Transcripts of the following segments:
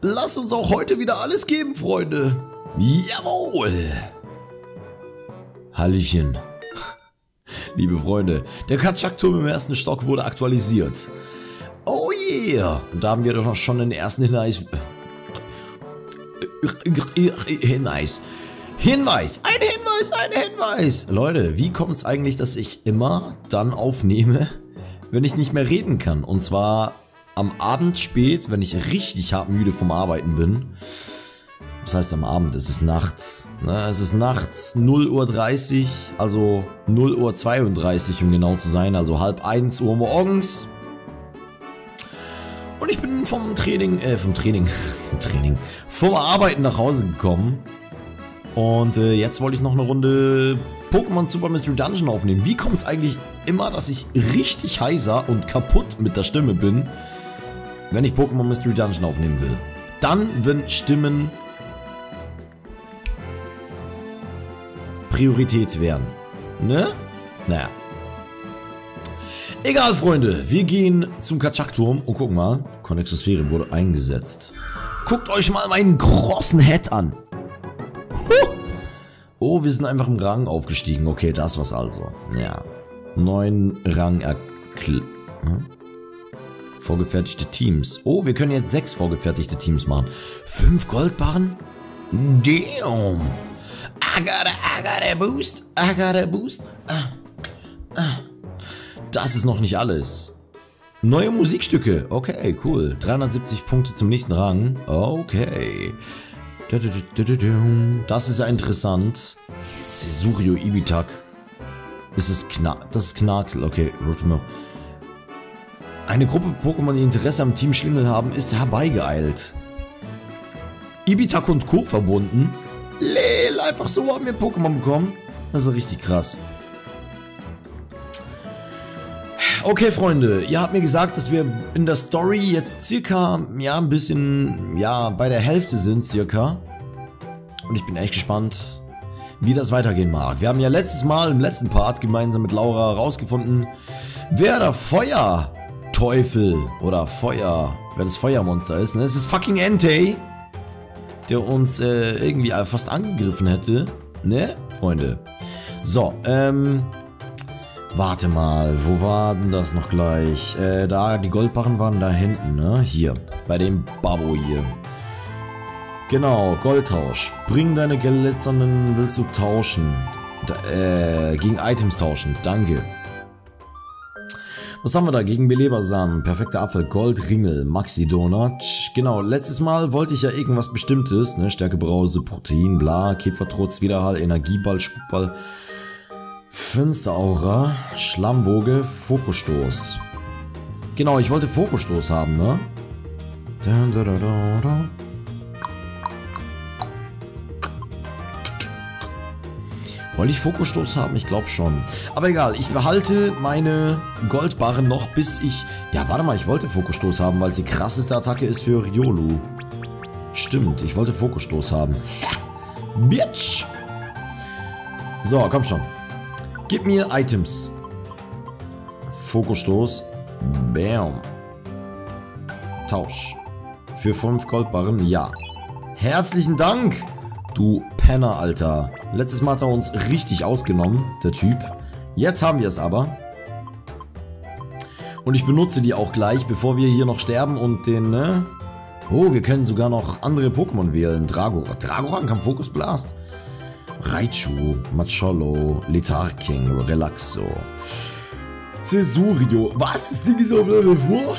Lasst uns auch heute wieder alles geben, Freunde. Jawohl. Hallöchen. Liebe Freunde, der Kaczak-Turm im ersten Stock wurde aktualisiert. Oh yeah. Und da haben wir doch schon den ersten Hinweis. Ein Hinweis. Leute, wie kommt es eigentlich, dass ich immer dann aufnehme, wenn ich nicht mehr reden kann? Und zwar am Abend spät, wenn ich richtig hart müde vom Arbeiten bin. Das heißt am Abend, es ist nachts. Ne? Es ist nachts 0:30 Uhr, also 0:32 Uhr, um genau zu sein, also 0:30 Uhr morgens. Und ich bin vom Arbeiten nach Hause gekommen. Und jetzt wollte ich noch eine Runde Pokémon Super Mystery Dungeon aufnehmen. Wie kommt es eigentlich immer, dass ich richtig heiser und kaputt mit der Stimme bin, wenn ich Pokémon Mystery Dungeon aufnehmen will? Dann, wenn Stimmen Priorität wären. Ne? Naja. Egal, Freunde. Wir gehen zum Kaczak-Turm und gucken mal. Connexosphäre wurde eingesetzt. Guckt euch mal meinen großen Head an. Oh, wir sind einfach im Rang aufgestiegen. Okay, das war's also. Ja. 9 Rang vorgefertigte Teams. Oh, wir können jetzt 6 vorgefertigte Teams machen. 5 Goldbarren? Damn. I got a boost. Das ist noch nicht alles. Neue Musikstücke. Okay, cool. 370 Punkte zum nächsten Rang. Okay. Das ist ja interessant. Cesurio Ibitak. Das ist Knaxel. Okay, eine Gruppe Pokémon, die Interesse am Team Schlingel haben, ist herbeigeeilt. Ibitak und Co. verbunden. Lel, einfach so haben wir Pokémon bekommen. Das ist richtig krass. Okay, Freunde, ihr habt mir gesagt, dass wir in der Story jetzt circa, ja, ein bisschen, ja, bei der Hälfte sind circa. Und ich bin echt gespannt, wie das weitergehen mag. Wir haben ja letztes Mal, im letzten Part, gemeinsam mit Laura rausgefunden, wer der Feuerteufel oder wer das Feuermonster ist. Ne? Es ist fucking Entei, der uns irgendwie fast angegriffen hätte. Ne, Freunde? So, warte mal, wo war denn das noch gleich? Da, die Goldbarren waren da hinten, ne? Hier, bei dem Babbo hier. Genau, Goldtausch. Bring deine glitzernden, willst du tauschen? Gegen Items tauschen, danke. Was haben wir da? Gegen Belebersamen, perfekter Apfel, Goldringel, Maxi-Donut. Genau, letztes Mal wollte ich ja irgendwas Bestimmtes, ne? Stärkebrause, Protein, bla, Käfertrotz, Widerhall, Energieball, Spukball, Finsteraura, Schlammwoge, Fokusstoß. Genau, ich wollte Fokusstoß haben, ne? Wollte ich Fokusstoß haben? Ich glaube schon. Aber egal, ich behalte meine Goldbarren noch bis ich... Ja, warte mal, ich wollte Fokusstoß haben, weil es die krasseste Attacke ist für Riolu. Stimmt, ich wollte Fokusstoß haben. Bitch! So, komm schon. Gib mir Items. Fokusstoß. Bam. Tausch. Für 5 Goldbarren, ja. Herzlichen Dank, du Penner, Alter. Letztes Mal hat er uns richtig ausgenommen, der Typ. Jetzt haben wir es aber. Und ich benutze die auch gleich, bevor wir hier noch sterben und den, ne? Oh, wir können sogar noch andere Pokémon wählen. Dragoran kann Focus Blast. Raichu, Macholo, Letarking, Relaxo. Cesurio. Was? Das Ding ist auf Level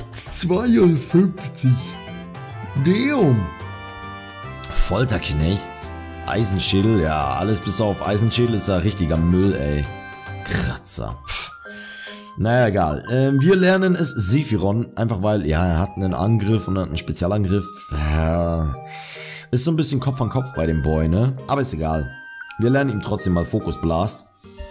52. Damn. Folterknecht. Eisenschädel. Ja, alles bis auf Eisenschädel ist ja richtiger Müll, ey. Kratzer. Pff. Naja, egal. Wir lernen es Sephiron. Einfach weil, ja, er hat einen Angriff und einen Spezialangriff. Ist so ein bisschen Kopf an Kopf bei dem Boy, ne? Aber ist egal. Wir lernen ihm trotzdem mal Focus Blast.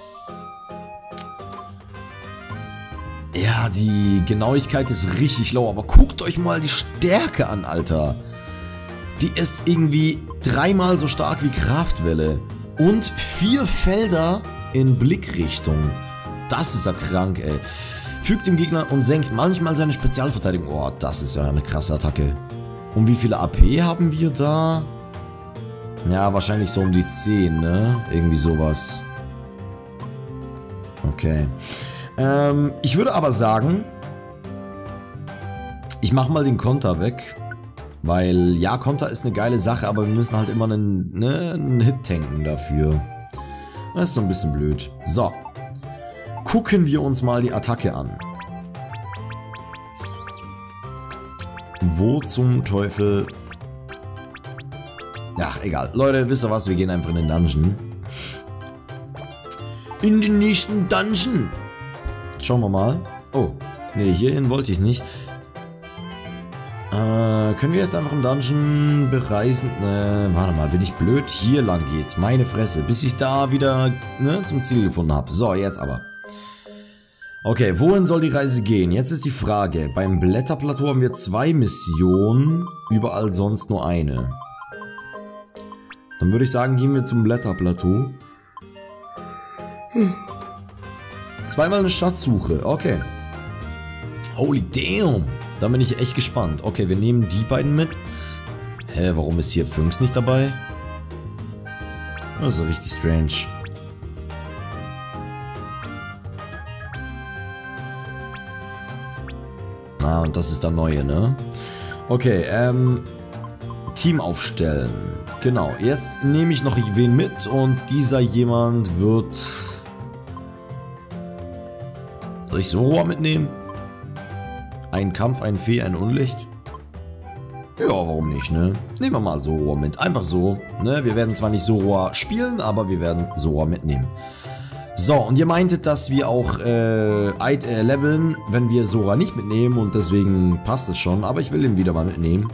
Ja, die Genauigkeit ist richtig low, aber guckt euch mal die Stärke an, Alter. Die ist irgendwie 3-mal so stark wie Kraftwelle. Und 4 Felder in Blickrichtung. Das ist ja krank, ey. Fügt dem Gegner und senkt manchmal seine Spezialverteidigung. Oh, das ist ja eine krasse Attacke. Und wie viele AP haben wir da? Ja, wahrscheinlich so um die 10, ne? Irgendwie sowas. Okay. Ich würde aber sagen, ich mache mal den Konter weg. Weil, ja, Konter ist eine geile Sache, aber wir müssen halt immer einen Hit tanken dafür. Das ist so ein bisschen blöd. So. Gucken wir uns mal die Attacke an. Wo zum Teufel... Ach, egal. Leute, wisst ihr was? Wir gehen einfach in den Dungeon. In den nächsten Dungeon. Schauen wir mal. Oh, nee, hierhin wollte ich nicht. Können wir jetzt einfach einen Dungeon bereisen? Warte mal, bin ich blöd? Hier lang geht's. Meine Fresse. Bis ich da wieder zum Ziel gefunden habe. So, jetzt aber. Okay, wohin soll die Reise gehen? Jetzt ist die Frage. Beim Blätterplateau haben wir 2 Missionen. Überall sonst nur eine. Dann würde ich sagen, gehen wir zum Blätterplateau. Zweimal eine Schatzsuche. Okay. Holy damn. Da bin ich echt gespannt. Okay, wir nehmen die beiden mit. Hä, warum ist hier Funks nicht dabei? Das ist richtig strange. Ah, und das ist der neue, ne? Okay, Team aufstellen. Genau, jetzt nehme ich noch wen mit und dieser jemand wird... Soll ich Sora mitnehmen? Ein Kampf, ein Fee, ein Unlicht? Ja, warum nicht, ne? Nehmen wir mal Sora mit. Einfach so, ne? Wir werden zwar nicht Sora spielen, aber wir werden Sora mitnehmen. So, und ihr meintet, dass wir auch leveln, wenn wir Sora nicht mitnehmen und deswegen passt es schon, aber ich will ihn wieder mal mitnehmen.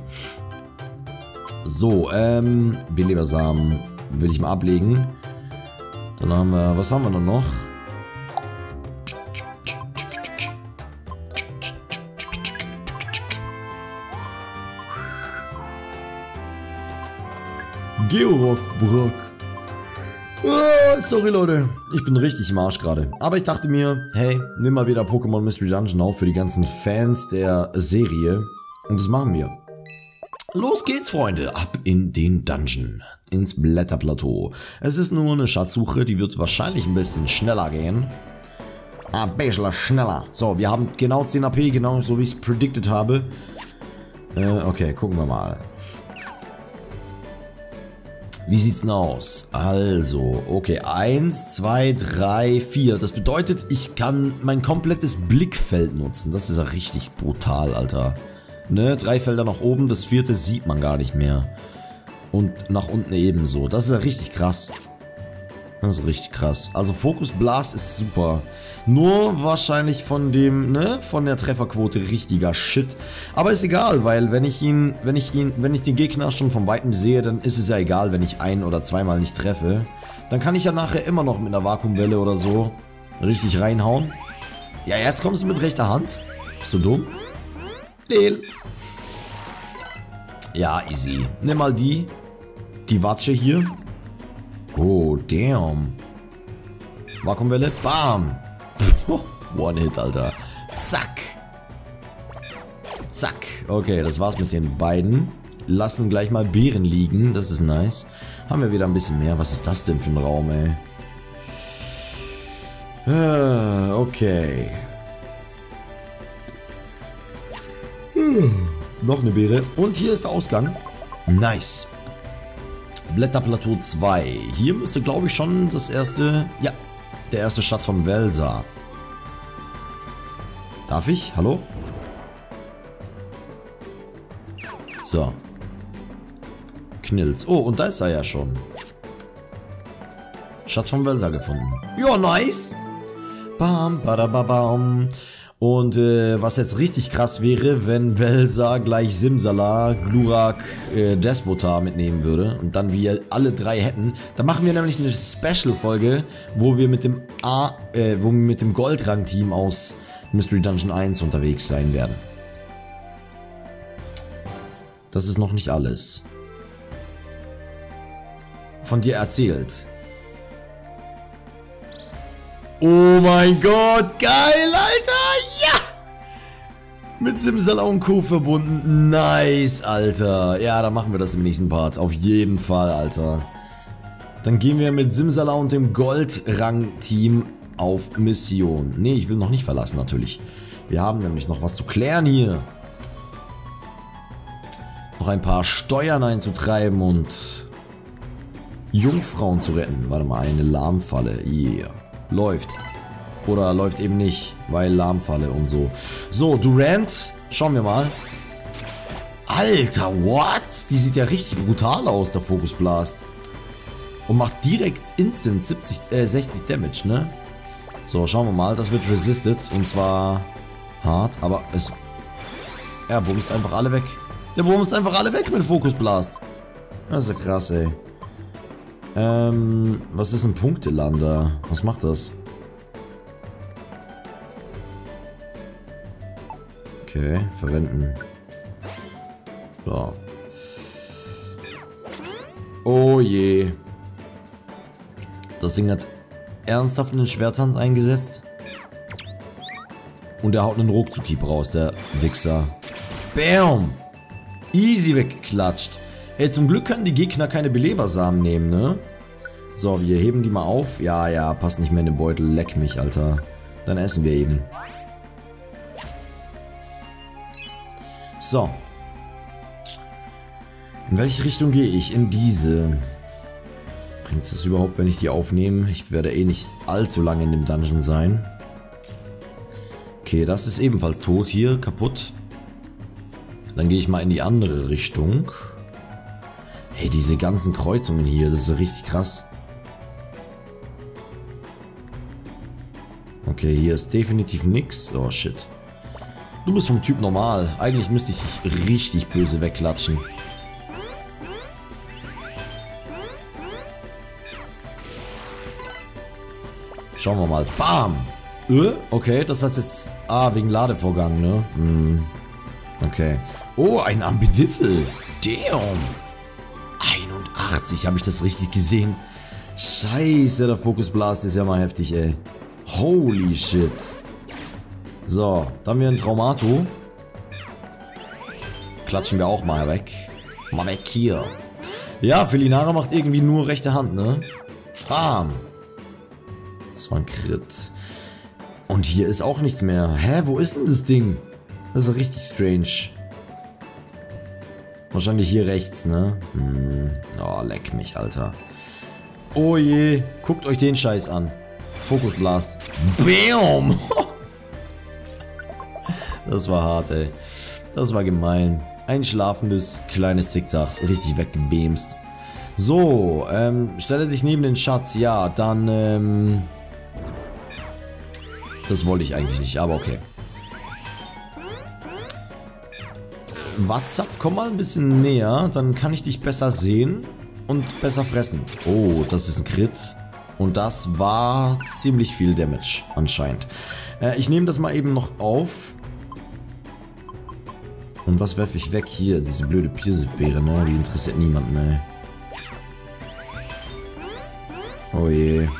So, Belebersamen will ich mal ablegen. Dann haben wir, was haben wir denn noch? Georock, Brock. Oh, sorry Leute, ich bin richtig im Arsch gerade. Aber ich dachte mir, hey, nimm mal wieder Pokémon Mystery Dungeon auf für die ganzen Fans der Serie. Und das machen wir. Los geht's, Freunde, ab in den Dungeon, ins Blätterplateau. Es ist nur eine Schatzsuche, die wird wahrscheinlich ein bisschen schneller gehen. Ein bisschen schneller. So, wir haben genau 10 AP, genau so wie ich es predicted habe. Okay, gucken wir mal. Wie sieht's denn aus? Also, okay, 1, 2, 3, 4. Das bedeutet, ich kann mein komplettes Blickfeld nutzen. Das ist ja richtig brutal, Alter. Ne, 3 Felder nach oben, das 4. sieht man gar nicht mehr. Und nach unten ebenso. Das ist ja richtig krass. Das ist richtig krass. Also Focus Blast ist super. Nur wahrscheinlich von dem, ne, von der Trefferquote richtiger Shit. Aber ist egal, weil wenn ich den Gegner schon von Weitem sehe, dann ist es ja egal, wenn ich ein- oder zweimal nicht treffe. Dann kann ich ja nachher immer noch mit einer Vakuumwelle oder so richtig reinhauen. Ja, jetzt kommst du mit rechter Hand. Bist du dumm? Leel. Ja, easy. Nimm mal die Watsche hier. Oh, damn. Vakuumwelle. Bam. One-Hit, Alter. Zack. Zack. Okay, das war's mit den beiden. Lassen gleich mal Beeren liegen. Das ist nice. Haben wir wieder ein bisschen mehr. Was ist das denn für ein Raum, ey? Okay. Noch eine Beere. Und hier ist der Ausgang. Nice. Blätterplateau 2. Hier müsste, glaube ich, schon das erste... Ja, der erste Schatz von Welsa. Darf ich? Hallo? So. Knills. Oh, und da ist er ja schon. Schatz von Welsa gefunden. Ja, nice. Bam, badababam. Und was jetzt richtig krass wäre, wenn Welsa gleich Simsala, Glurak, Despotar mitnehmen würde und dann wir alle 3 hätten. Dann machen wir nämlich eine Special-Folge, wo wir mit dem Goldrang-Team aus Mystery Dungeon 1 unterwegs sein werden. Das ist noch nicht alles. Von dir erzählt. Oh mein Gott, geil, Alter, ja! Mit Simsalabim Co. verbunden. Nice, Alter. Ja, dann machen wir das im nächsten Part. Auf jeden Fall, Alter. Dann gehen wir mit Simsalabim und dem Goldrang-Team auf Mission. Nee, ich will noch nicht verlassen, natürlich. Wir haben nämlich noch was zu klären hier. Noch ein paar Steuern einzutreiben und Jungfrauen zu retten. Warte mal, eine Lahmfalle. Yeah. Läuft. Oder läuft eben nicht, weil Lahmfalle und so. So, Durant. Schauen wir mal. Alter, what? Die sieht ja richtig brutal aus, der Focus Blast. Und macht direkt instant 60 Damage, ne? So, schauen wir mal. Das wird resisted. Und zwar hart, aber es... Er bumst einfach alle weg. Der bumst einfach alle weg mit Focus Blast. Das ist ja krass, ey. Was ist ein Punktelander? Was macht das? Okay, verwenden. So. Oh je. Das Ding hat ernsthaft einen Schwerttanz eingesetzt. Und er haut einen Ruckzuck-Hieb raus, der Wichser. Bam! Easy weggeklatscht. Ey, zum Glück können die Gegner keine Belebersamen nehmen, ne? So, wir heben die mal auf. Ja, ja, passt nicht mehr in den Beutel. Leck mich, Alter. Dann essen wir eben. So. In welche Richtung gehe ich? In diese. Bringt es überhaupt, wenn ich die aufnehme? Ich werde eh nicht allzu lange in dem Dungeon sein. Okay, das ist ebenfalls tot hier. Kaputt. Dann gehe ich mal in die andere Richtung. Hey, diese ganzen Kreuzungen hier, das ist richtig krass. Okay, hier ist definitiv nix. Oh, shit. Du bist vom Typ normal. Eigentlich müsste ich dich richtig böse wegklatschen. Schauen wir mal. Bam! Okay, das hat jetzt... Ah, wegen Ladevorgang, ne? Okay. Oh, ein Ambidiffel. Damn. 81, habe ich das richtig gesehen? Scheiße, der Focus Blast ist ja mal heftig, ey. Holy shit. So, dann haben wir ein Traumato. Klatschen wir auch mal weg. Mal weg hier. Ja, Felinara macht irgendwie nur rechte Hand, ne? Bam. Das war ein Crit. Und hier ist auch nichts mehr. Hä, wo ist denn das Ding? Das ist richtig strange. Wahrscheinlich hier rechts, ne? Oh, leck mich, Alter. Oh je. Guckt euch den Scheiß an. Focus Blast. Bam! Das war hart, ey. Das war gemein. Ein schlafendes, kleines Zickzacks. Richtig weggebemst. So, stelle dich neben den Schatz. Ja, dann, das wollte ich eigentlich nicht, aber okay. WhatsApp, komm mal ein bisschen näher, dann kann ich dich besser sehen und besser fressen. Oh, das ist ein Crit. Und das war ziemlich viel Damage, anscheinend. Ich nehme das mal eben noch auf. Und was werfe ich weg? Hier, diese blöde Pfirsichbeere, ne? Die interessiert niemanden, ne? Oh je.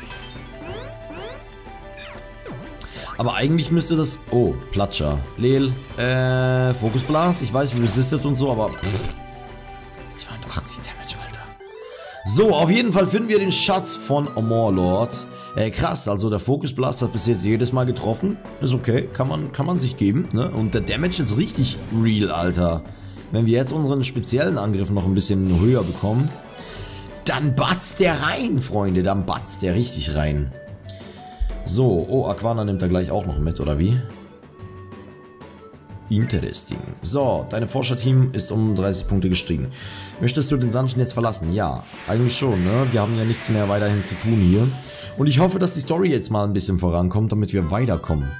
Aber eigentlich müsste das... Oh, Platscher. Lel. Focus Blast. Ich weiß, resisted und so, aber... Pff, 82 Damage, Alter. So, auf jeden Fall finden wir den Schatz von Morlord. Krass, also der Focus Blast hat bis jetzt jedes Mal getroffen. Ist okay, kann man sich geben, ne? Und der Damage ist richtig real, Alter. Wenn wir jetzt unseren speziellen Angriff noch ein bisschen höher bekommen, dann batzt der rein, Freunde. Dann batzt der richtig rein. So, oh, Aquana nimmt er gleich auch noch mit, oder wie? Interesting. So, dein Forscherteam ist um 30 Punkte gestiegen. Möchtest du den Dungeon jetzt verlassen? Ja, eigentlich schon, ne? Wir haben ja nichts mehr weiterhin zu tun hier. Und ich hoffe, dass die Story jetzt mal ein bisschen vorankommt, damit wir weiterkommen.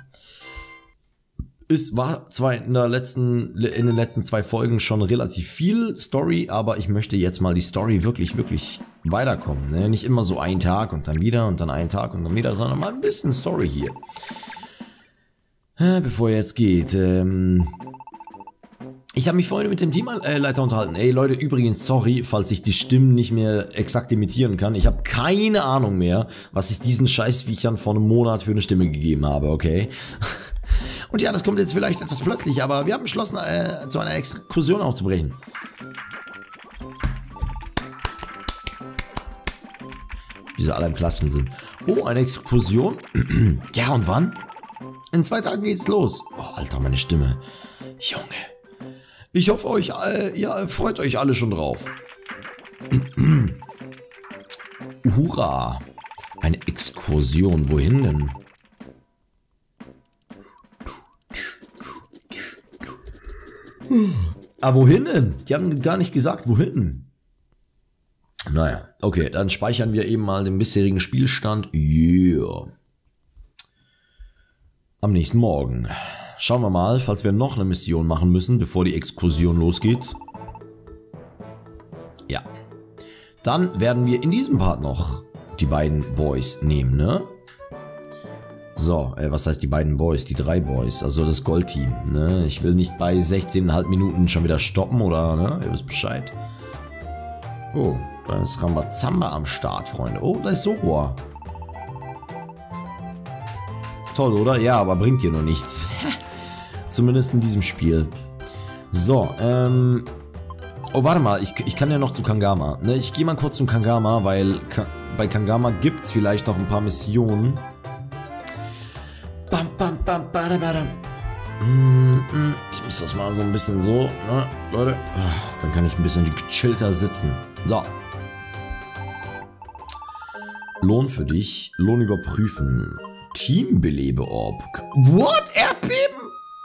Es war zwar in den letzten 2 Folgen schon relativ viel Story, aber ich möchte jetzt mal die Story wirklich weiterkommen. Ne? Nicht immer so ein Tag und dann wieder und dann ein Tag und dann wieder, sondern mal ein bisschen Story hier. Bevor er jetzt geht, ich habe mich vorhin mit dem Teamleiter unterhalten. Ey Leute, übrigens, sorry, falls ich die Stimmen nicht mehr exakt imitieren kann. Ich habe keine Ahnung mehr, was ich diesen Scheißviechern vor einem Monat für eine Stimme gegeben habe, okay? Und ja, das kommt jetzt vielleicht etwas plötzlich, aber wir haben beschlossen, zu einer Exkursion aufzubrechen. Wie sie alle im Klatschen sind. Oh, eine Exkursion? Ja, und wann? In 2 Tagen geht's los. Oh, Alter, meine Stimme. Junge. Ich hoffe, ihr freut euch alle schon drauf. Hurra. Eine Exkursion. Wohin denn? Ah, wohin denn? Die haben gar nicht gesagt, wohin. Naja, okay, dann speichern wir eben mal den bisherigen Spielstand. Yeah. Am nächsten Morgen. Schauen wir mal, falls wir noch eine Mission machen müssen, bevor die Exkursion losgeht. Ja. Dann werden wir in diesem Part noch die beiden Boys nehmen, ne? So, was heißt die beiden Boys? Die 3 Boys, also das Goldteam, ne? Ich will nicht bei 16,5 Minuten schon wieder stoppen, oder, ne? Ihr wisst Bescheid. Oh, da ist Rambazamba am Start, Freunde. Oh, da ist Sogor. Toll, oder? Ja, aber bringt hier noch nichts. Zumindest in diesem Spiel. So, oh, warte mal, ich kann ja noch zu Kangama. Ne? Ich gehe mal kurz zum Kangama, weil bei Kangama gibt es vielleicht noch ein paar Missionen. Bam, bam, bam, badam, badam. Ich muss das mal so ein bisschen so, ne, Leute. Dann kann ich ein bisschen gechillter sitzen. So. Lohn für dich. Lohn überprüfen. Teambelebeorb. What? Erdbeben?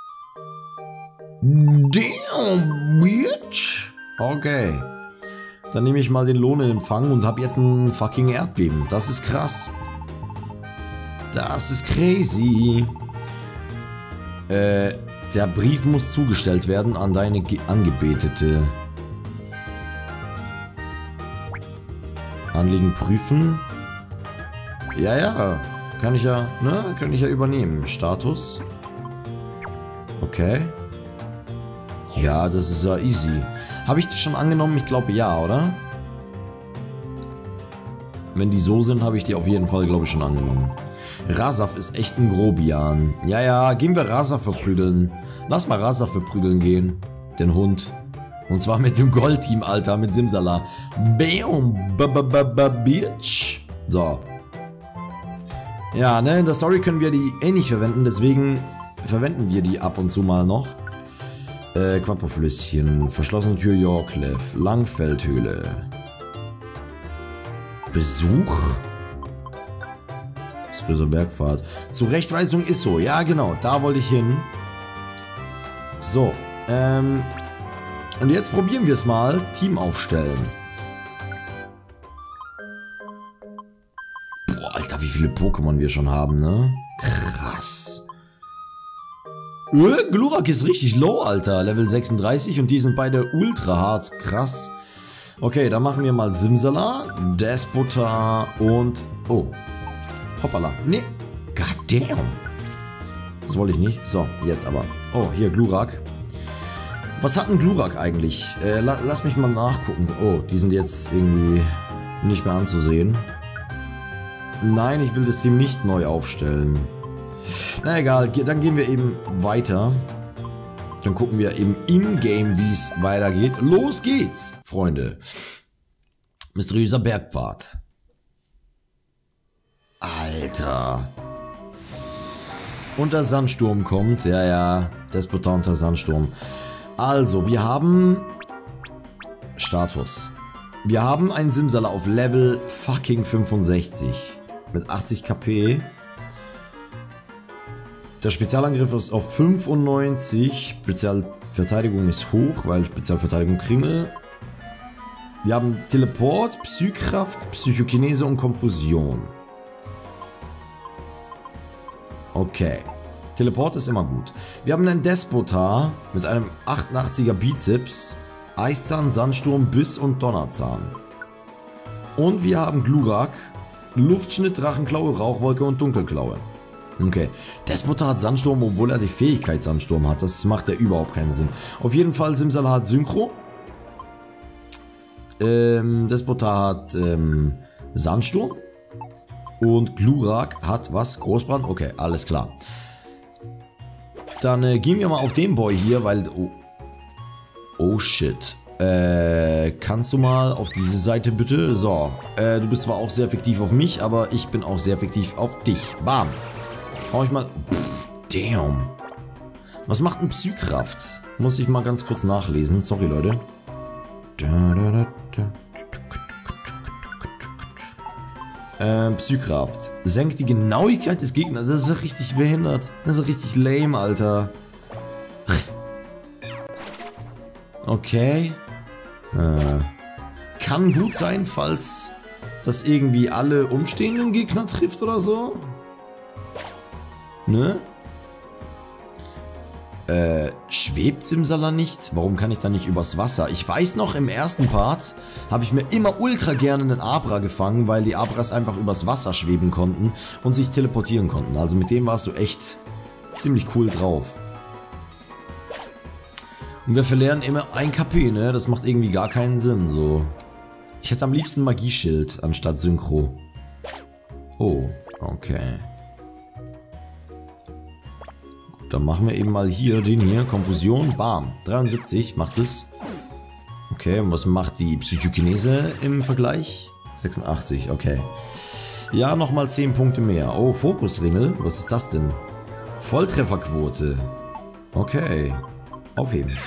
Damn, bitch. Okay. Dann nehme ich mal den Lohn in Empfang und habe jetzt ein fucking Erdbeben. Das ist krass. Das ist crazy. Der Brief muss zugestellt werden an deine Angebetete. Anliegen prüfen. Ja, ja. Kann ich ja, ne? Kann ich ja übernehmen. Status. Okay. Ja, das ist ja easy. Habe ich die schon angenommen? Ich glaube ja, oder? Wenn die so sind, habe ich die auf jeden Fall, glaube ich, schon angenommen. Rasaf ist echt ein Grobian. Ja, ja, gehen wir Rasaf verprügeln. Lass mal Rasaf verprügeln gehen. Den Hund. Und zwar mit dem Goldteam, Alter, mit Simsala. Bam, bitch. So. Ja, ne, in der Story können wir die eh nicht verwenden, deswegen verwenden wir die ab und zu mal noch. Quapoflüsschen, verschlossene Tür Yorkleff, Langfeldhöhle. Besuch? Böser Bergpfad. Zurechtweisung ist so. Ja, genau. Da wollte ich hin. So. Und jetzt probieren wir es mal. Team aufstellen. Boah, Alter, wie viele Pokémon wir schon haben, ne? Krass. Glurak ist richtig low, Alter. Level 36 und die sind beide ultra hart. Krass. Okay, dann machen wir mal Simsala, Despota und... Oh. Hoppala. Nee. Goddamn. Das wollte ich nicht. So, jetzt aber. Oh, hier Glurak. Was hat ein Glurak eigentlich? Lass mich mal nachgucken. Oh, die sind jetzt irgendwie nicht mehr anzusehen. Nein, ich will das Team nicht neu aufstellen. Na egal, dann gehen wir eben weiter. Dann gucken wir eben in-game, wie es weitergeht. Los geht's, Freunde. Mysteriöser Bergpfad. Alter. Und der Sandsturm kommt. Ja, ja. Despota und der Sandsturm. Also, wir haben... Status. Wir haben einen Simsala auf Level fucking 65. Mit 80 KP. Der Spezialangriff ist auf 95. Spezialverteidigung ist hoch, weil Spezialverteidigung Kringel. Wir haben Teleport, Psykraft, Psychokinese und Konfusion. Okay. Teleport ist immer gut. Wir haben einen Despota mit einem 88er Bizeps, Eiszahn, Sandsturm, Biss und Donnerzahn. Und wir haben Glurak, Luftschnitt, Drachenklaue, Rauchwolke und Dunkelklaue. Okay. Despota hat Sandsturm, obwohl er die Fähigkeit Sandsturm hat. Das macht ja überhaupt keinen Sinn. Auf jeden Fall Simsala hat Synchro. Despota hat Sandsturm. Und Glurak hat was? Großbrand? Okay, alles klar. Dann gehen wir mal auf den Boy hier, weil... Oh shit. Kannst du mal auf diese Seite bitte? So, du bist zwar auch sehr effektiv auf mich, aber ich bin auch sehr effektiv auf dich. Bam. Hau ich mal... Pff, damn. Was macht ein Psykraft? Muss ich mal ganz kurz nachlesen. Sorry, Leute. Psykraft. Senkt die Genauigkeit des Gegners. Das ist ja richtig behindert. Das ist ja richtig lame, Alter. Okay. Kann gut sein, falls das irgendwie alle umstehenden Gegner trifft oder so. Ne? Schwebt Simsala nicht? Warum kann ich da nicht übers Wasser? Ich weiß noch, im ersten Part habe ich mir immer ultra gerne einen Abra gefangen, weil die Abras einfach übers Wasser schweben konnten und sich teleportieren konnten. Also mit dem warst du echt ziemlich cool drauf. Und wir verlieren immer 1 KP, ne? Das macht irgendwie gar keinen Sinn, so. Ich hätte am liebsten Magieschild anstatt Synchro. Oh, okay. Dann machen wir eben mal hier den hier. Konfusion. Bam. 73 macht es. Okay, und was macht die Psychokinese im Vergleich? 86, okay. Ja, nochmal 10 Punkte mehr. Oh, Fokusringel. Was ist das denn? Volltrefferquote. Okay. Aufheben.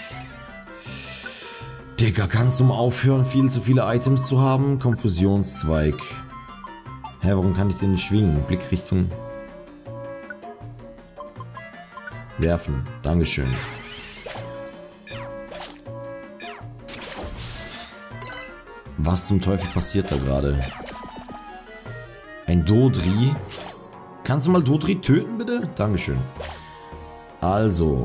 Digga, kannst du mal aufhören, viel zu viele Items zu haben? Konfusionszweig. Hä, warum kann ich den nicht schwingen? Blickrichtung. Werfen. Dankeschön. Was zum Teufel passiert da gerade? Ein Dodri. Kannst du mal Dodri töten, bitte? Dankeschön. Also.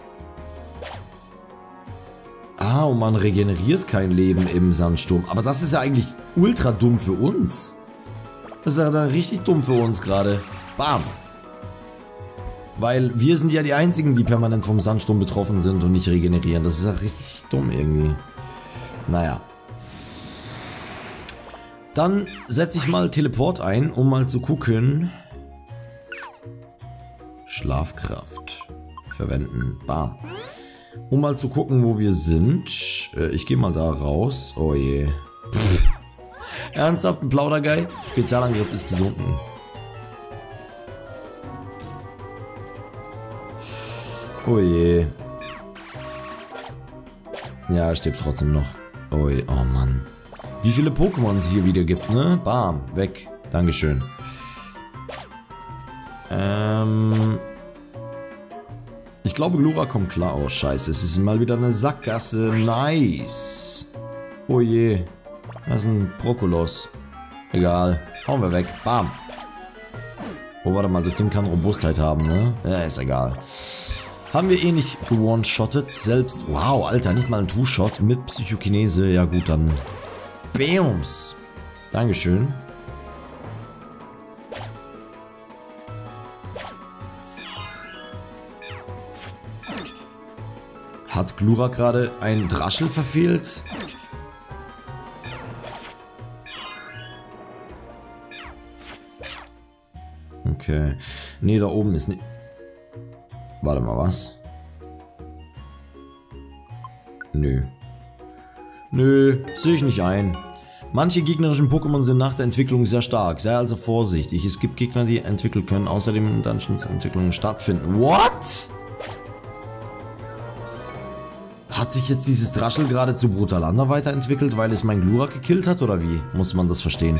Ah, und man regeneriert kein Leben im Sandsturm. Aber das ist ja eigentlich ultra dumm für uns. Das ist ja dann richtig dumm für uns gerade. Bam. Weil wir sind ja die einzigen, die permanent vom Sandsturm betroffen sind und nicht regenerieren. Das ist ja richtig dumm irgendwie. Naja. Dann setze ich mal Teleport ein, um mal zu gucken. Schlafkraft. Verwenden. Bam. Um mal zu gucken, wo wir sind. Ich gehe mal da raus. Oh je. Pff. Ernsthaft, ein Plaudergeil? Spezialangriff ist gesunken. Oh je. Ja, er stirbt trotzdem noch. Oh je, oh Mann. Wie viele Pokémon es hier wieder gibt, ne? Bam, weg. Dankeschön. Ich glaube, Glura kommt klar. Oh, scheiße. Es ist mal wieder eine Sackgasse. Nice. Oh je. Das ist ein Prokolos. Egal. Hauen wir weg. Bam. Oh, warte mal. Das Ding kann Robustheit haben, ne? Ja, ist egal. Haben wir eh nicht gewone-shottet. Selbst. Wow, Alter. Nicht mal ein Two-Shot mit Psychokinese. Ja, gut, dann. Bams. Dankeschön. Hat Glura gerade ein Draschel verfehlt? Okay. Nee, da oben ist nicht... Warte mal, was? Nö. Nö, sehe ich nicht ein. Manche gegnerischen Pokémon sind nach der Entwicklung sehr stark. Sei also vorsichtig. Es gibt Gegner, die entwickelt können. Außerdem in Dungeons Entwicklungen stattfinden. What? Hat sich jetzt dieses Draschel gerade zu Brutalanda weiterentwickelt, weil es mein Glura gekillt hat, oder wie? Muss man das verstehen?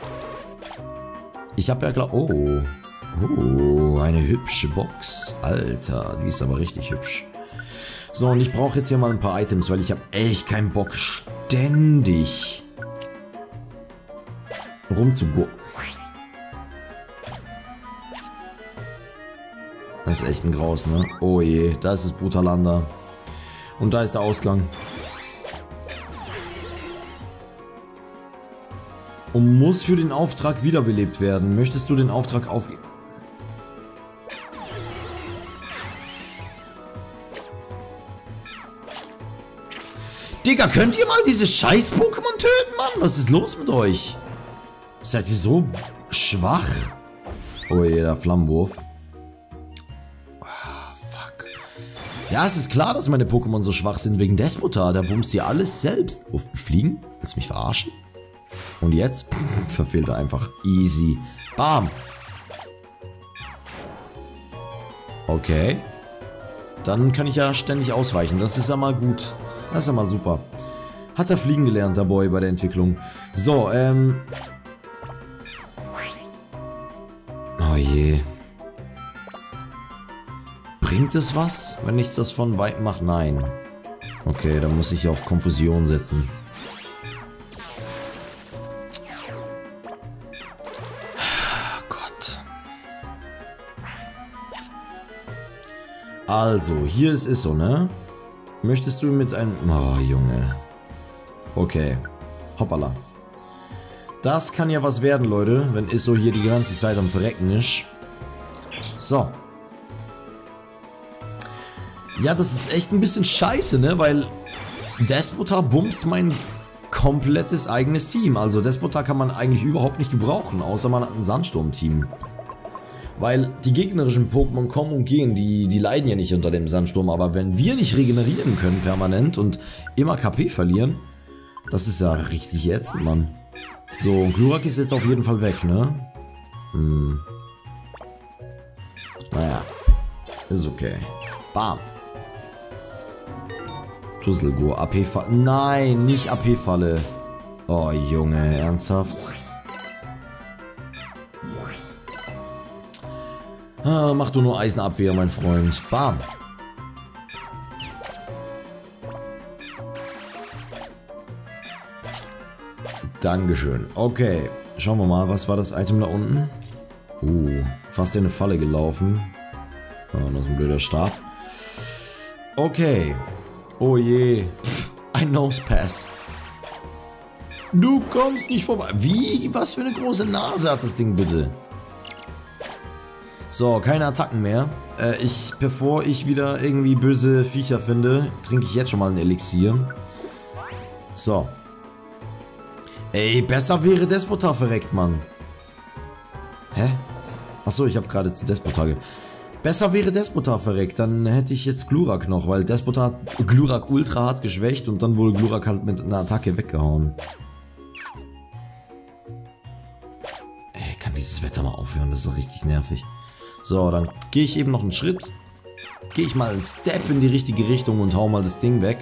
Ich habe ja klar... Oh. Oh, eine hübsche Box. Alter, die ist aber richtig hübsch. So, und ich brauche jetzt hier mal ein paar Items, weil ich habe echt keinen Bock, ständig rumzugucken. Das ist echt ein Graus, ne? Oh je, da ist das Brutalanda. Und da ist der Ausgang. Und muss für den Auftrag wiederbelebt werden. Möchtest du den Auftrag aufgeben? Digga, könnt ihr mal diese scheiß Pokémon töten, Mann? Was ist los mit euch? Seid ihr so schwach? Oh je, der Flammenwurf. Ah, fuck. Ja, es ist klar, dass meine Pokémon so schwach sind wegen Despota. Der bumst hier alles selbst. Oh, fliegen? Willst du mich verarschen? Und jetzt? Verfehlt er einfach. Easy. Bam. Okay. Dann kann ich ja ständig ausweichen. Das ist ja mal gut. Das ist ja mal super. Hat er fliegen gelernt, der Boy, bei der Entwicklung. So, oh je. Bringt es was, wenn ich das von weit mache? Nein. Okay, dann muss ich auf Konfusion setzen. Gott. Also, hier ist Isso, ne? Möchtest du mit einem... Oh, Junge. Okay. Hoppala. Das kann ja was werden, Leute, wenn Isso hier die ganze Zeit am Verrecken ist. So. Ja, das ist echt ein bisschen scheiße, ne? Weil Despota bumst mein komplettes eigenes Team. Also Despota kann man eigentlich überhaupt nicht gebrauchen, außer man hat ein Sandsturm-Team. Weil die gegnerischen Pokémon kommen und gehen, die leiden ja nicht unter dem Sandsturm. Aber wenn wir nicht regenerieren können permanent und immer KP verlieren, das ist ja richtig ätzend, Mann. So, Glurak ist jetzt auf jeden Fall weg, ne? Naja, ist okay. Bam. Tusselgo, AP-Falle. Nein, nicht AP-Falle. Oh, Junge, ernsthaft? Ah, mach du nur Eisenabwehr, mein Freund. Bam. Dankeschön. Okay, schauen wir mal, was war das Item da unten? Fast in eine Falle gelaufen. Oh, das ist ein blöder Stab. Okay. Oh je. Pff, ein Nosepass. Du kommst nicht vorbei. Wie? Was für eine große Nase hat das Ding bitte? So, keine Attacken mehr. Bevor ich wieder irgendwie böse Viecher finde, trinke ich jetzt schon mal ein Elixier. So. Ey, besser wäre Despota verreckt, Mann. Hä? Achso, ich habe gerade zu Despota Besser wäre Despota verreckt, dann hätte ich jetzt Glurak noch, weil Despota hat Glurak ultra hart geschwächt und dann wurde Glurak halt mit einer Attacke weggehauen. Ey, kann dieses Wetter mal aufhören, das ist doch richtig nervig. So, dann gehe ich eben noch einen Schritt. Gehe ich mal einen Step in die richtige Richtung und hau mal das Ding weg.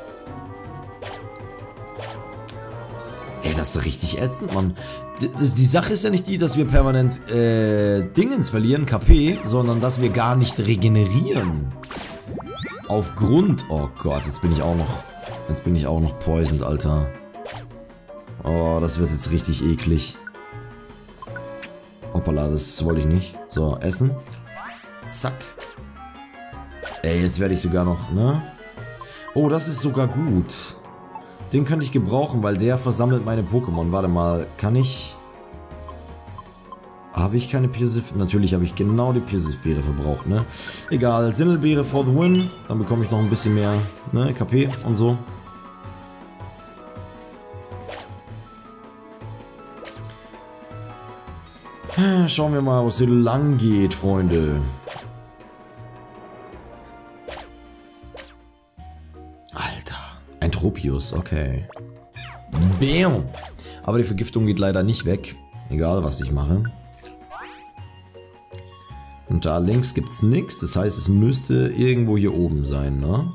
Ey, das ist richtig ätzend, Mann. Die Sache ist ja nicht die, dass wir permanent Dingens verlieren, KP, sondern dass wir gar nicht regenerieren. Aufgrund... Oh Gott, jetzt bin ich auch noch poisoned, Alter. Oh, das wird jetzt richtig eklig. Hoppala, das wollte ich nicht. So, essen. Zack. Ey, jetzt werde ich sogar noch, ne? Oh, das ist sogar gut. Den könnte ich gebrauchen, weil der versammelt meine Pokémon. Warte mal, kann ich... Habe ich keine Pirsif? Natürlich habe ich genau die Pirsif-Beere verbraucht, ne? Egal, Sindelbeere for the win. Dann bekomme ich noch ein bisschen mehr, ne, KP und so. Schauen wir mal, wo es hier lang geht, Freunde. Alter. Ein Tropius, okay. Bam. Aber die Vergiftung geht leider nicht weg. Egal, was ich mache. Und da links gibt es nichts. Das heißt, es müsste irgendwo hier oben sein, ne?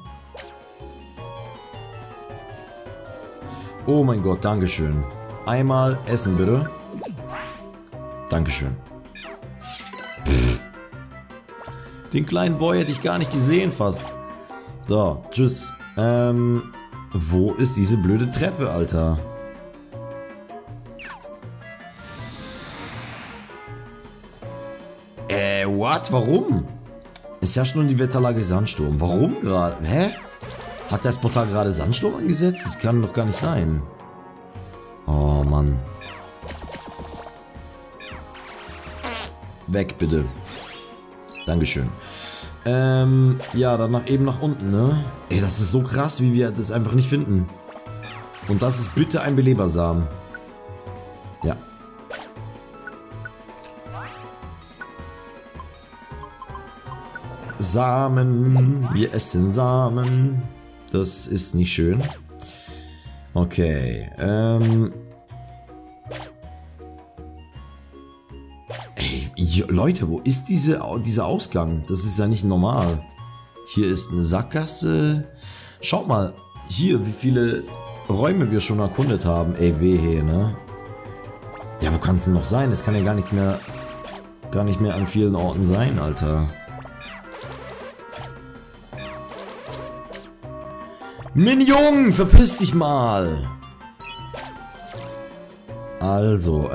Oh mein Gott, Dankeschön. Einmal essen, bitte. Dankeschön. Pff. Den kleinen Boy hätte ich gar nicht gesehen fast. So, tschüss. Wo ist diese blöde Treppe, Alter? What? Warum? Es herrscht nun die Wetterlage Sandsturm. Warum gerade? Hä? Hat Despota gerade Sandsturm angesetzt? Das kann doch gar nicht sein. Oh, Mann. Weg, bitte. Dankeschön. Ja, dann eben nach unten, ne? Ey, das ist so krass, wie wir das einfach nicht finden. Und das ist bitte ein Belebersamen. Ja. Samen. Wir essen Samen. Das ist nicht schön. Okay, Ey, Leute, wo ist dieser Ausgang? Das ist ja nicht normal. Hier ist eine Sackgasse. Schaut mal, hier, wie viele Räume wir schon erkundet haben. Ey, wehe, ne? Ja, wo kann es denn noch sein? Es kann ja gar nicht mehr an vielen Orten sein, Alter. Minion, verpiss dich mal! Also,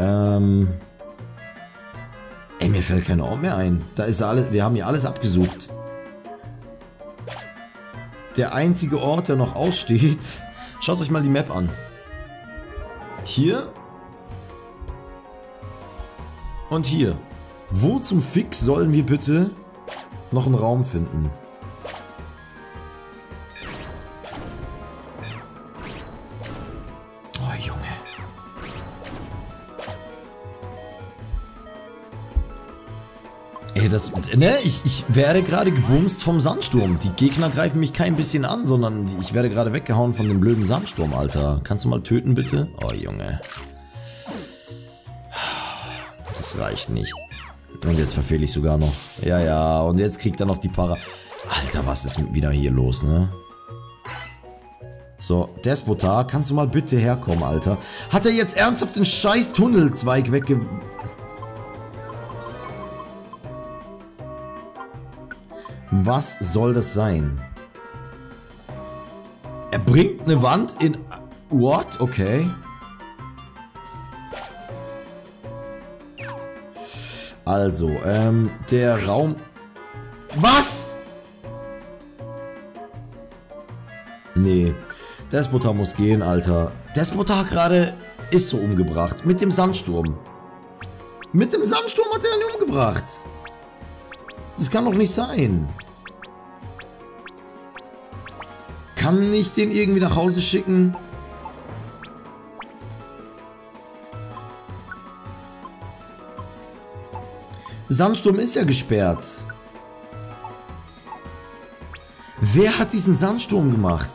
ey, mir fällt kein Ort mehr ein. Da ist alles, wir haben hier alles abgesucht. Der einzige Ort, der noch aussteht... Schaut euch mal die Map an. Hier. Und hier. Wo zum Fix sollen wir bitte noch einen Raum finden? Oh, Junge. Ey, ich werde gerade gebumst vom Sandsturm. Die Gegner greifen mich kein bisschen an, sondern ich werde gerade weggehauen von dem blöden Sandsturm, Alter. Kannst du mal töten, bitte? Oh, Junge. Das reicht nicht. Und jetzt verfehle ich sogar noch. Ja, ja, und jetzt kriegt er noch die Para. Alter, was ist wieder hier los, ne? So, Despotar, kannst du mal bitte herkommen, Alter? Hat er jetzt ernsthaft den scheiß Tunnelzweig wegge... Was soll das sein? Er bringt eine Wand in... What? Okay. Also, der Raum... Was? Nee. Despotar muss gehen, Alter. Despotar gerade ist so umgebracht. Mit dem Sandsturm. Mit dem Sandsturm hat er ihn umgebracht. Das kann doch nicht sein. Kann ich den irgendwie nach Hause schicken? Sandsturm ist ja gesperrt. Wer hat diesen Sandsturm gemacht?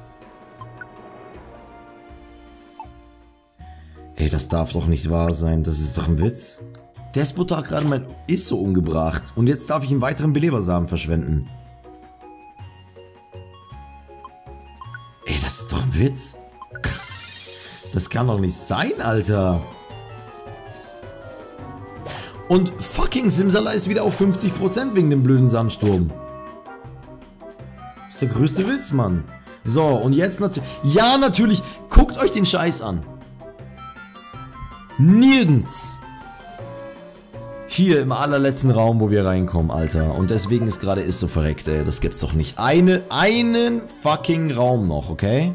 Ey, das darf doch nicht wahr sein. Das ist doch ein Witz. Despotar hat gerade mein Isso umgebracht. Und jetzt darf ich einen weiteren Belebersamen verschwenden. Ey, das ist doch ein Witz. Das kann doch nicht sein, Alter. Und fucking Simsala ist wieder auf 50% wegen dem blöden Sandsturm. Das ist der größte Witz, Mann. So, und jetzt natürlich... Ja, natürlich. Guckt euch den Scheiß an. Nirgends. Hier im allerletzten Raum, wo wir reinkommen, Alter. Und deswegen ist gerade Isso verreckt, ey. Das gibt's doch nicht. Einen fucking Raum noch, okay?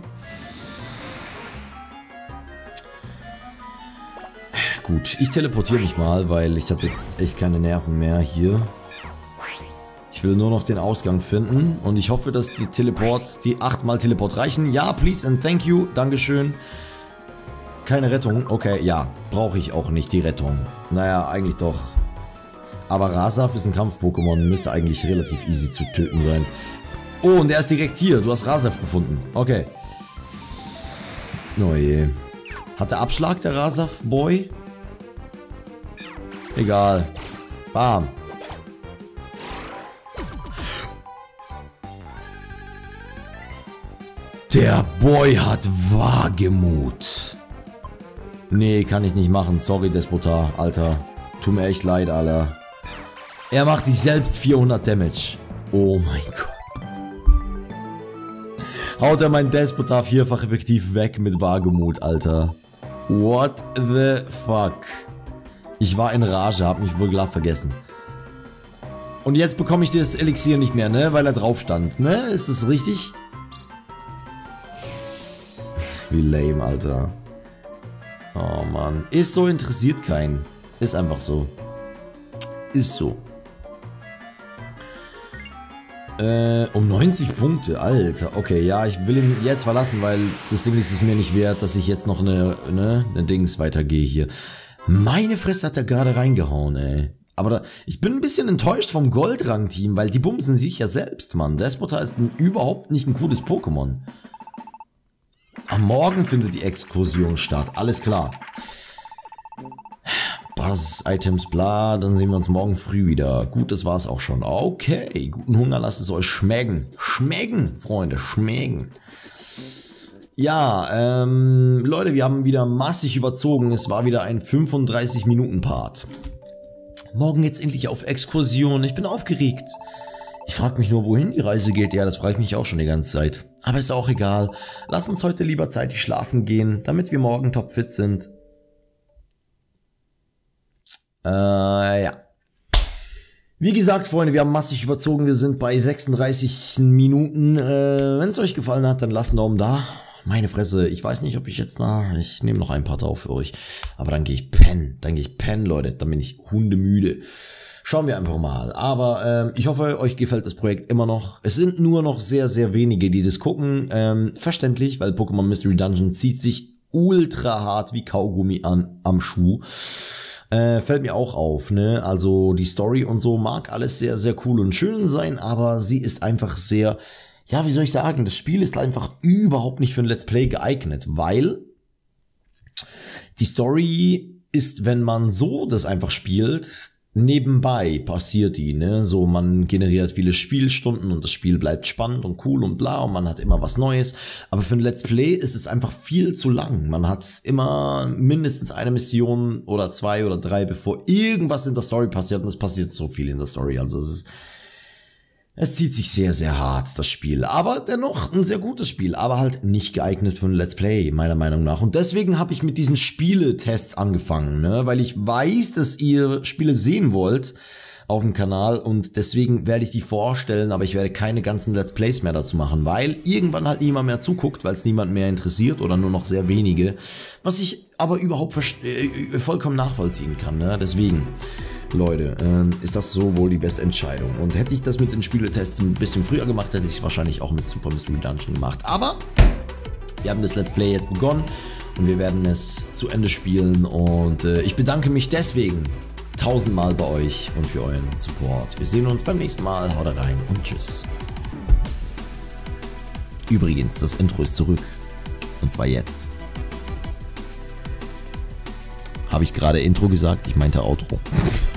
Gut, ich teleportiere mich mal, weil ich habe jetzt echt keine Nerven mehr hier. Ich will nur noch den Ausgang finden. Und ich hoffe, dass die 8-mal Teleport reichen. Ja, please and thank you. Dankeschön. Keine Rettung. Okay, ja. Brauche ich auch nicht, die Rettung. Naja, eigentlich doch. Aber Rasaf ist ein Kampf-Pokémon. Müsste eigentlich relativ easy zu töten sein. Oh, und der ist direkt hier. Du hast Rasaf gefunden. Okay. Oh je. Hat der Abschlag, der Rasaf-Boy? Egal. Bam. Der Boy hat Wagemut. Nee, kann ich nicht machen. Sorry, Despotar, Alter. Tut mir echt leid, Alter. Er macht sich selbst 400 Damage. Oh mein Gott. Haut er meinen Despotar vierfach effektiv weg mit Wagemut, Alter. What the fuck? Ich war in Rage, hab mich wohl glatt vergessen. Und jetzt bekomme ich das Elixier nicht mehr, ne? Weil er drauf stand, ne? Ist das richtig? Wie lame, Alter. Oh Mann. Ist so, interessiert keinen. Ist einfach so. Ist so. Um 90 Punkte, Alter. Okay, ja, ich will ihn jetzt verlassen, weil das Ding ist es mir nicht wert, dass ich jetzt noch eine Dings weitergehe hier. Meine Fresse hat er gerade reingehauen, ey. Aber ich bin ein bisschen enttäuscht vom Goldrang-Team, weil die bumsen sich ja selbst, Mann. Despota ist überhaupt nicht ein cooles Pokémon. Am Morgen findet die Exkursion statt, alles klar. Buzz-Items, bla, dann sehen wir uns morgen früh wieder. Gut, das war's auch schon. Okay, guten Hunger, lasst es euch schmecken. Schmecken, Freunde, schmecken. Ja, Leute, wir haben wieder massig überzogen. Es war wieder ein 35-Minuten-Part. Morgen geht's endlich auf Exkursion. Ich bin aufgeregt. Ich frage mich nur, wohin die Reise geht. Ja, das frage ich mich auch schon die ganze Zeit. Aber ist auch egal. Lass uns heute lieber zeitig schlafen gehen, damit wir morgen topfit sind. Ja. Wie gesagt, Freunde, wir haben massig überzogen. Wir sind bei 36 Minuten. Wenn es euch gefallen hat, dann lasst einen Daumen da. Meine Fresse, ich weiß nicht, ob ich jetzt ich nehme noch ein paar drauf für euch. Aber dann gehe ich pennen. Leute. Dann bin ich hundemüde. Schauen wir einfach mal. Aber ich hoffe, euch gefällt das Projekt immer noch. Es sind nur noch sehr, sehr wenige, die das gucken. Verständlich, weil Pokémon Mystery Dungeon zieht sich ultra hart wie Kaugummi am Schuh. Fällt mir auch auf, ne? Also die Story und so mag alles sehr, sehr cool und schön sein, aber sie ist einfach sehr... Ja, wie soll ich sagen, das Spiel ist einfach überhaupt nicht für ein Let's Play geeignet, weil die Story ist, wenn man so das einfach spielt, nebenbei passiert die, ne, so man generiert viele Spielstunden und das Spiel bleibt spannend und cool und bla und man hat immer was Neues, aber für ein Let's Play ist es einfach viel zu lang, man hat immer mindestens eine Mission oder 2 oder 3, bevor irgendwas in der Story passiert und es passiert so viel in der Story, also es zieht sich sehr, sehr hart, das Spiel. Aber dennoch ein sehr gutes Spiel, aber halt nicht geeignet für ein Let's Play, meiner Meinung nach. Und deswegen habe ich mit diesen Spieletests angefangen, ne? Weil ich weiß, dass ihr Spiele sehen wollt auf dem Kanal und deswegen werde ich die vorstellen, aber ich werde keine ganzen Let's Plays mehr dazu machen, weil irgendwann halt niemand mehr zuguckt, weil es niemand mehr interessiert oder nur noch sehr wenige, was ich aber überhaupt vollkommen nachvollziehen kann, ne? Deswegen... Leute, ist das so wohl die beste Entscheidung. Und hätte ich das mit den Spieletests ein bisschen früher gemacht, hätte ich es wahrscheinlich auch mit Super Mystery Dungeon gemacht. Aber wir haben das Let's Play jetzt begonnen und wir werden es zu Ende spielen. Und ich bedanke mich deswegen 1000-mal bei euch und für euren Support. Wir sehen uns beim nächsten Mal. Haut rein und tschüss. Übrigens, das Intro ist zurück. Und zwar jetzt. Habe ich gerade Intro gesagt? Ich meinte Outro.